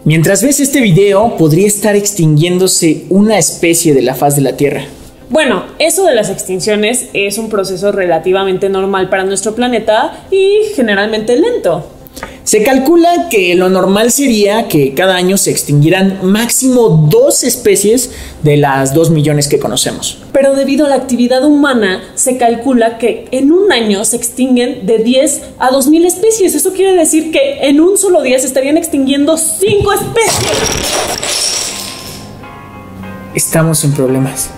Mientras ves este video, podría estar extinguiéndose una especie de la faz de la Tierra. Bueno, eso de las extinciones es un proceso relativamente normal para nuestro planeta y generalmente lento. Se calcula que lo normal sería que cada año se extinguieran máximo 2 especies de las 2 millones que conocemos. Pero debido a la actividad humana, se calcula que en un año se extinguen de 10 a 2000 especies. Eso quiere decir que en un solo día se estarían extinguiendo 5 especies. Estamos en problemas.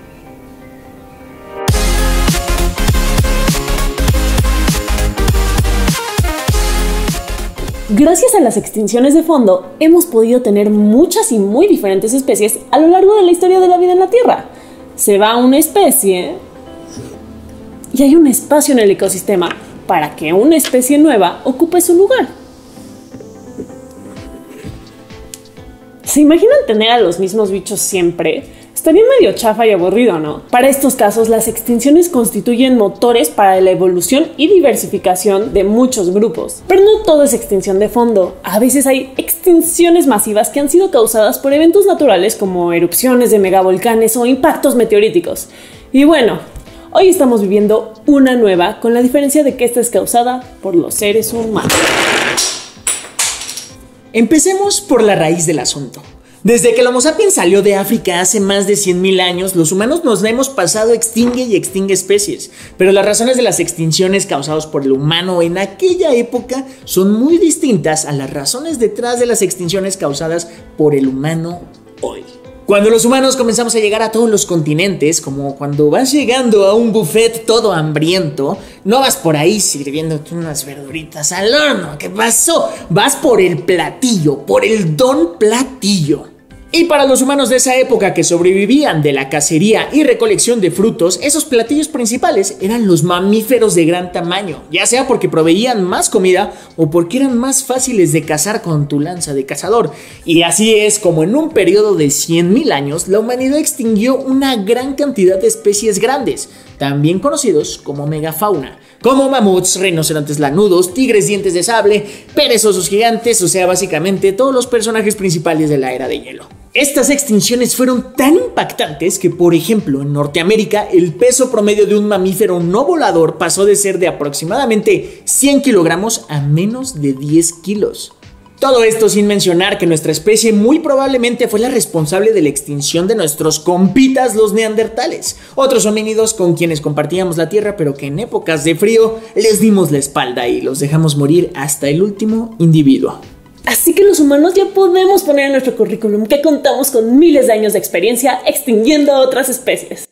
Gracias a las extinciones de fondo, hemos podido tener muchas y muy diferentes especies a lo largo de la historia de la vida en la Tierra. Se va una especie y hay un espacio en el ecosistema para que una especie nueva ocupe su lugar. ¿Se imaginan tener a los mismos bichos siempre? Estaría medio chafa y aburrido, ¿no? Para estos casos, las extinciones constituyen motores para la evolución y diversificación de muchos grupos. Pero no todo es extinción de fondo. A veces hay extinciones masivas que han sido causadas por eventos naturales como erupciones de megavolcanes o impactos meteoríticos. Y bueno, hoy estamos viviendo una nueva, con la diferencia de que esta es causada por los seres humanos. Empecemos por la raíz del asunto. Desde que el Homo sapiens salió de África hace más de 100.000 años, los humanos nos hemos pasado extingue y extingue especies. Pero las razones de las extinciones causadas por el humano en aquella época son muy distintas a las razones detrás de las extinciones causadas por el humano hoy. Cuando los humanos comenzamos a llegar a todos los continentes, como cuando vas llegando a un buffet todo hambriento, no vas por ahí sirviéndote unas verduritas al horno. ¿Qué pasó? Vas por el platillo, por el don platillo. Y para los humanos de esa época que sobrevivían de la cacería y recolección de frutos, esos platillos principales eran los mamíferos de gran tamaño, ya sea porque proveían más comida o porque eran más fáciles de cazar con tu lanza de cazador. Y así es como en un periodo de 100.000 años la humanidad extinguió una gran cantidad de especies grandes, también conocidos como megafauna, como mamuts, rinocerontes lanudos, tigres dientes de sable, perezosos gigantes, o sea, básicamente todos los personajes principales de la era de hielo. Estas extinciones fueron tan impactantes que, por ejemplo, en Norteamérica, el peso promedio de un mamífero no volador pasó de ser de aproximadamente 100 kilogramos a menos de 10 kilos. Todo esto sin mencionar que nuestra especie muy probablemente fue la responsable de la extinción de nuestros compitas los neandertales, otros homínidos con quienes compartíamos la tierra pero que en épocas de frío les dimos la espalda y los dejamos morir hasta el último individuo. Así que los humanos ya podemos poner en nuestro currículum que contamos con miles de años de experiencia extinguiendo a otras especies.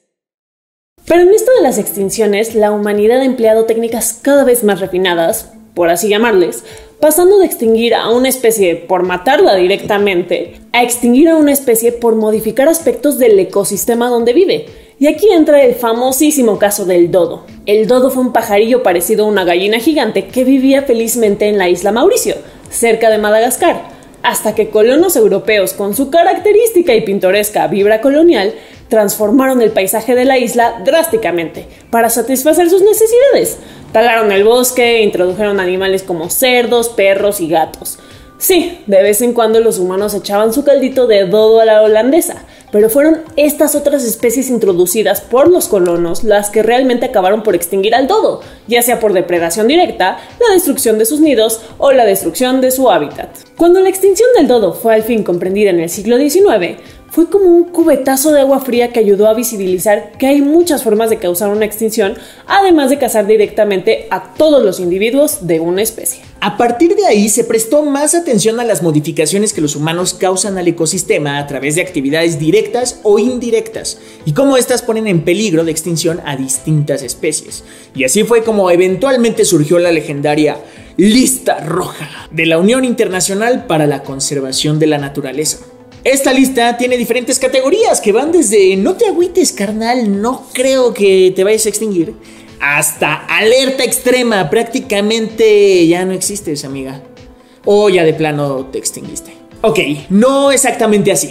Pero en esto de las extinciones, la humanidad ha empleado técnicas cada vez más refinadas, por así llamarles, pasando de extinguir a una especie por matarla directamente, a extinguir a una especie por modificar aspectos del ecosistema donde vive. Y aquí entra el famosísimo caso del dodo. El dodo fue un pajarillo parecido a una gallina gigante que vivía felizmente en la isla Mauricio, cerca de Madagascar, hasta que colonos europeos con su característica y pintoresca vibra colonial transformaron el paisaje de la isla drásticamente para satisfacer sus necesidades. Talaron el bosque e introdujeron animales como cerdos, perros y gatos. Sí, de vez en cuando los humanos echaban su caldito de dodo a la holandesa, pero fueron estas otras especies introducidas por los colonos las que realmente acabaron por extinguir al dodo, ya sea por depredación directa, la destrucción de sus nidos o la destrucción de su hábitat. Cuando la extinción del dodo fue al fin comprendida en el siglo XIX, fue como un cubetazo de agua fría que ayudó a visibilizar que hay muchas formas de causar una extinción, además de cazar directamente a todos los individuos de una especie. A partir de ahí se prestó más atención a las modificaciones que los humanos causan al ecosistema a través de actividades directas o indirectas y cómo estas ponen en peligro de extinción a distintas especies. Y así fue como eventualmente surgió la legendaria Lista Roja de la Unión Internacional para la Conservación de la Naturaleza. Esta lista tiene diferentes categorías que van desde no te agüites carnal, no creo que te vayas a extinguir, hasta alerta extrema, prácticamente ya no existes, amiga. O ya de plano te extinguiste. Ok, no exactamente así.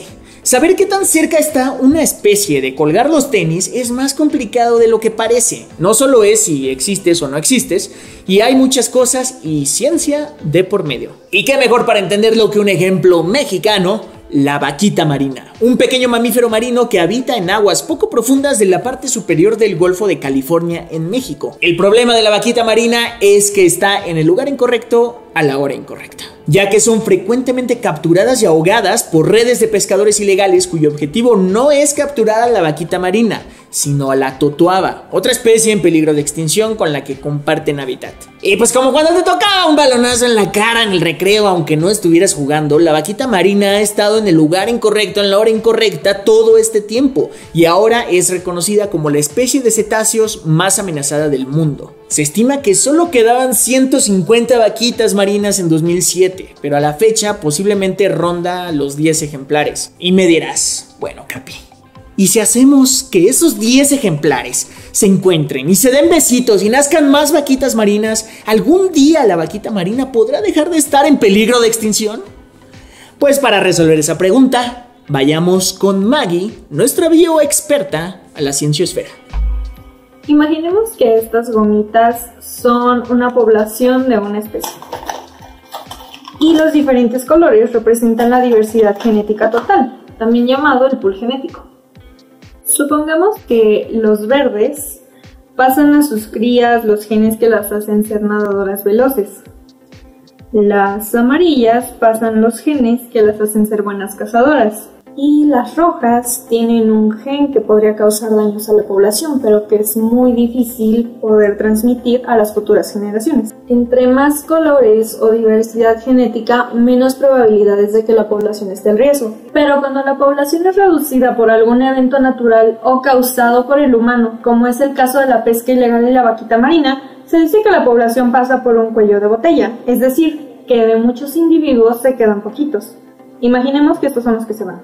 Saber qué tan cerca está una especie de colgar los tenis es más complicado de lo que parece. No solo es si existes o no existes, y hay muchas cosas y ciencia de por medio. Y qué mejor para entenderlo que un ejemplo mexicano: la vaquita marina, un pequeño mamífero marino que habita en aguas poco profundas de la parte superior del Golfo de California en México. El problema de la vaquita marina es que está en el lugar incorrecto a la hora incorrecta, ya que son frecuentemente capturadas y ahogadas por redes de pescadores ilegales cuyo objetivo no es capturar a la vaquita marina, sino a la totoaba, otra especie en peligro de extinción con la que comparten hábitat. Y pues como cuando te tocaba un balonazo en la cara en el recreo aunque no estuvieras jugando, la vaquita marina ha estado en el lugar incorrecto en la hora incorrecta todo este tiempo y ahora es reconocida como la especie de cetáceos más amenazada del mundo. Se estima que solo quedaban 150 vaquitas marinas en 2007, pero a la fecha posiblemente ronda los 10 ejemplares. Y me dirás, bueno, Capi, ¿y si hacemos que esos 10 ejemplares se encuentren y se den besitos y nazcan más vaquitas marinas, algún día la vaquita marina podrá dejar de estar en peligro de extinción? Pues para resolver esa pregunta, vayamos con Maggie, nuestra bioexperta, a la cienciosfera. Imaginemos que estas gomitas son una población de una especie y los diferentes colores representan la diversidad genética total, también llamado el pool genético. Supongamos que los verdes pasan a sus crías los genes que las hacen ser nadadoras veloces. Las amarillas pasan los genes que las hacen ser buenas cazadoras. Y las rojas tienen un gen que podría causar daños a la población, pero que es muy difícil poder transmitir a las futuras generaciones. Entre más colores o diversidad genética, menos probabilidades de que la población esté en riesgo. Pero cuando la población es reducida por algún evento natural o causado por el humano, como es el caso de la pesca ilegal de la vaquita marina, se dice que la población pasa por un cuello de botella, es decir, que de muchos individuos se quedan poquitos. Imaginemos que estos son los que se van.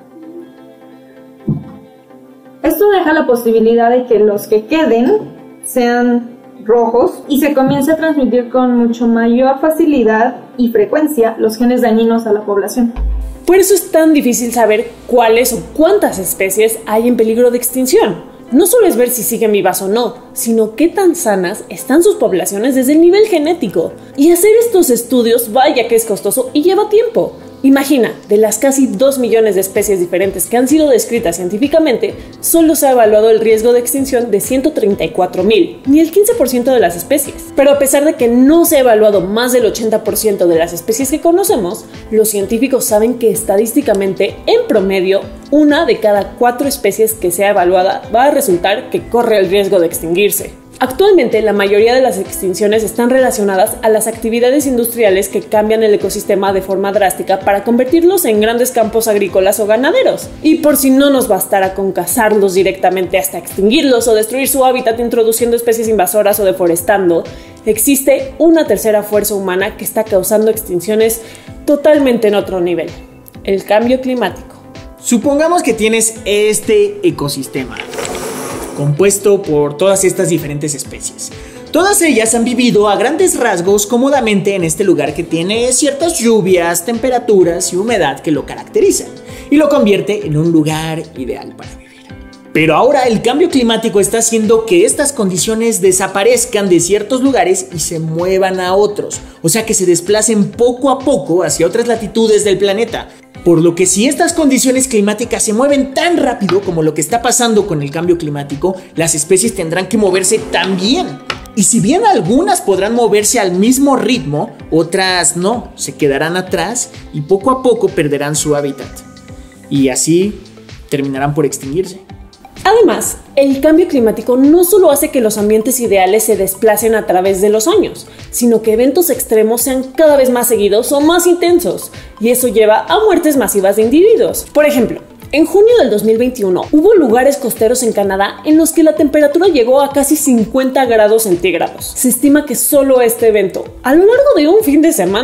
Esto deja la posibilidad de que los que queden sean rojos y se comience a transmitir con mucho mayor facilidad y frecuencia los genes dañinos a la población. Por eso es tan difícil saber cuáles o cuántas especies hay en peligro de extinción. No solo es ver si siguen vivas o no, sino qué tan sanas están sus poblaciones desde el nivel genético. Y hacer estos estudios, vaya que es costoso y lleva tiempo. Imagina, de las casi 2 millones de especies diferentes que han sido descritas científicamente, solo se ha evaluado el riesgo de extinción de 134,000, ni el 15% de las especies. Pero a pesar de que no se ha evaluado más del 80% de las especies que conocemos, los científicos saben que estadísticamente, en promedio, 1 de cada 4 especies que sea evaluada va a resultar que corre el riesgo de extinguirse. Actualmente, la mayoría de las extinciones están relacionadas a las actividades industriales que cambian el ecosistema de forma drástica para convertirlos en grandes campos agrícolas o ganaderos. Y por si no nos bastara con cazarlos directamente hasta extinguirlos o destruir su hábitat introduciendo especies invasoras o deforestando, existe una tercera fuerza humana que está causando extinciones totalmente en otro nivel: el cambio climático. Supongamos que tienes este ecosistema compuesto por todas estas diferentes especies. Todas ellas han vivido a grandes rasgos cómodamente en este lugar que tiene ciertas lluvias, temperaturas y humedad que lo caracterizan y lo convierte en un lugar ideal para vivir. Pero ahora el cambio climático está haciendo que estas condiciones desaparezcan de ciertos lugares y se muevan a otros, o sea que se desplacen poco a poco hacia otras latitudes del planeta. Por lo que si estas condiciones climáticas se mueven tan rápido como lo que está pasando con el cambio climático, las especies tendrán que moverse también. Y si bien algunas podrán moverse al mismo ritmo, otras no, se quedarán atrás y poco a poco perderán su hábitat. Y así terminarán por extinguirse. Además, el cambio climático no solo hace que los ambientes ideales se desplacen a través de los años, sino que eventos extremos sean cada vez más seguidos o más intensos, y eso lleva a muertes masivas de individuos. Por ejemplo, en junio del 2021 hubo lugares costeros en Canadá en los que la temperatura llegó a casi 50 grados centígrados. Se estima que solo este evento, a lo largo de un fin de semana,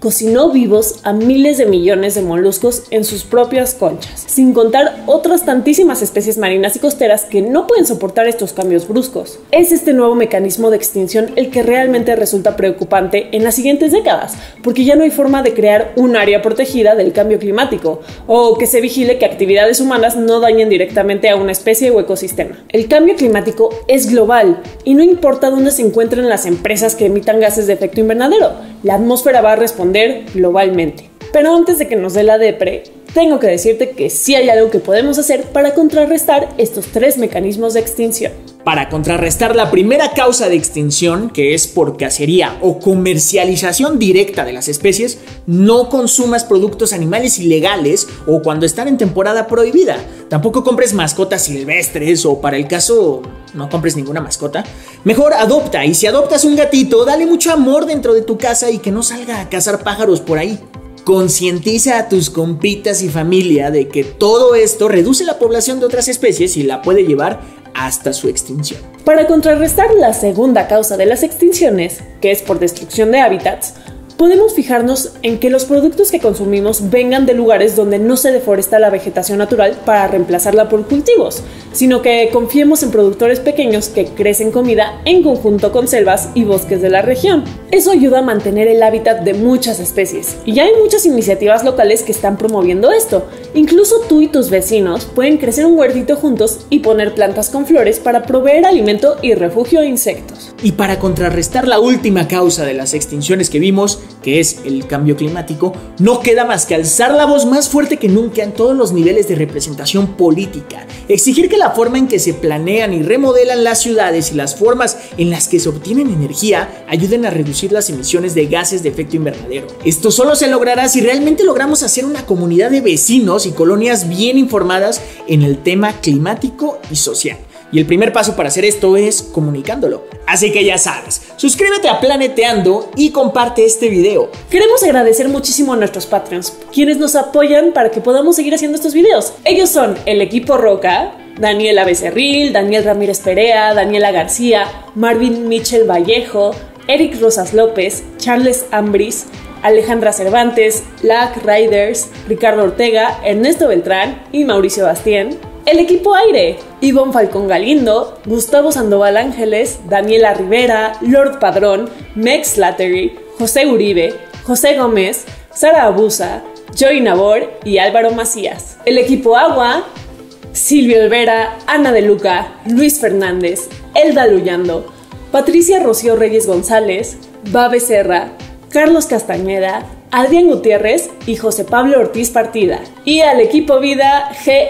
cocinó vivos a miles de millones de moluscos en sus propias conchas, sin contar otras tantísimas especies marinas y costeras que no pueden soportar estos cambios bruscos. Es este nuevo mecanismo de extinción el que realmente resulta preocupante en las siguientes décadas, porque ya no hay forma de crear un área protegida del cambio climático, o que se vigile que actividades humanas no dañen directamente a una especie o ecosistema. El cambio climático es global y no importa dónde se encuentren las empresas que emitan gases de efecto invernadero, la atmósfera va a responder globalmente. Pero antes de que nos dé la depre, tengo que decirte que sí hay algo que podemos hacer para contrarrestar estos 3 mecanismos de extinción. Para contrarrestar la primera causa de extinción, que es por cacería o comercialización directa de las especies, no consumas productos animales ilegales o cuando están en temporada prohibida. Tampoco compres mascotas silvestres o, para el caso, no compres ninguna mascota. Mejor adopta, y si adoptas un gatito, dale mucho amor dentro de tu casa y que no salga a cazar pájaros por ahí. Concientiza a tus compitas y familia de que todo esto reduce la población de otras especies y la puede llevar hasta su extinción. Para contrarrestar la segunda causa de las extinciones, que es por destrucción de hábitats, podemos fijarnos en que los productos que consumimos vengan de lugares donde no se deforesta la vegetación natural para reemplazarla por cultivos, sino que confiemos en productores pequeños que crecen comida en conjunto con selvas y bosques de la región. Eso ayuda a mantener el hábitat de muchas especies, y ya hay muchas iniciativas locales que están promoviendo esto. Incluso tú y tus vecinos pueden crecer un huertito juntos y poner plantas con flores para proveer alimento y refugio a insectos. Y para contrarrestar la última causa de las extinciones que vimos, que es el cambio climático, no queda más que alzar la voz más fuerte que nunca en todos los niveles de representación política, exigir que la forma en que se planean y remodelan las ciudades y las formas en las que se obtienen energía ayuden a reducir las emisiones de gases de efecto invernadero. Esto solo se logrará si realmente logramos hacer una comunidad de vecinos y colonias bien informadas en el tema climático y social. Y el primer paso para hacer esto es comunicándolo. Así que ya sabes, suscríbete a Planeteando y comparte este video. Queremos agradecer muchísimo a nuestros Patreons, quienes nos apoyan para que podamos seguir haciendo estos videos. Ellos son el equipo Roca, Daniela Becerril, Daniel Ramírez Perea, Daniela García, Marvin Michel Vallejo, Eric Rosas López, Charles Ambris, Alejandra Cervantes, Lac Riders, Ricardo Ortega, Ernesto Beltrán y Mauricio Bastien. El equipo Aire, Ivonne Falcón Galindo, Gustavo Sandoval Ángeles, Daniela Rivera, Lord Padrón, Mex Slattery, José Uribe, José Gómez, Sara Abusa, Joy Nabor y Álvaro Macías. El equipo Agua, Silvio Olvera, Ana de Luca, Luis Fernández, Elda Luyando, Patricia Rocío Reyes González, Babe Serra, Carlos Castañeda, Adrián Gutiérrez y José Pablo Ortiz Partida. Y al equipo Vida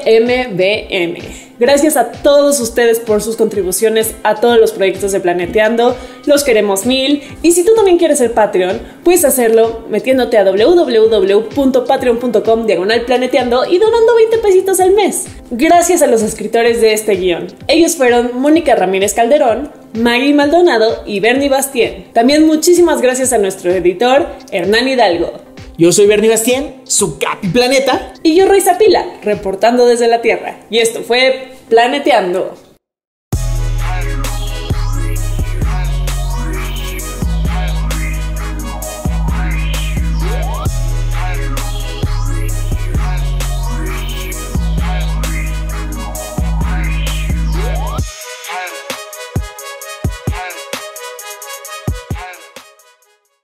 GMBM. Gracias a todos ustedes por sus contribuciones a todos los proyectos de Planeteando. Los queremos mil. Y si tú también quieres ser Patreon, puedes hacerlo metiéndote a www.patreon.com/planeteando y donando 20 pesitos al mes. Gracias a los escritores de este guión. Ellos fueron Mónica Ramírez Calderón, Maggie Maldonado y Bernie Bastien. También muchísimas gracias a nuestro editor, Hernán Hidalgo. Yo soy Bernie Bastien, su Capi Planeta. Y yo, Raiza Pila, reportando desde la Tierra. Y esto fue Planeteando.